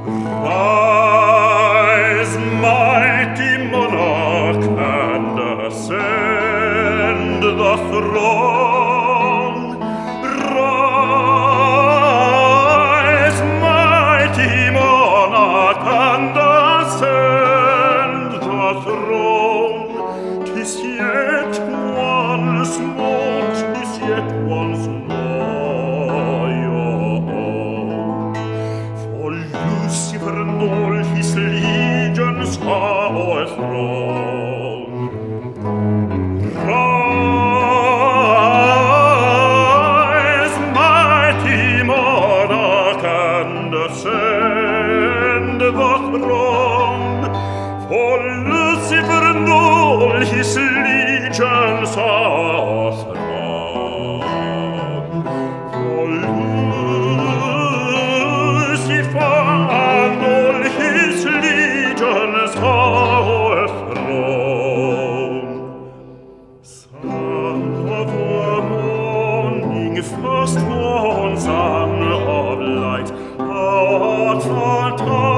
Rise, mighty monarch, and ascend the throne. Rise, mighty monarch, and ascend the throne. 'Tis yet once more, 'tis yet once more your own. For Lucifer and all his legions are o'erthrown. Rise, mighty monarch, and ascend the throne. For Lucifer and all his legions are o'erthrown. For Lucifer and all his legions are o'erthrown. Son of the morning, firstborn son of light, art thou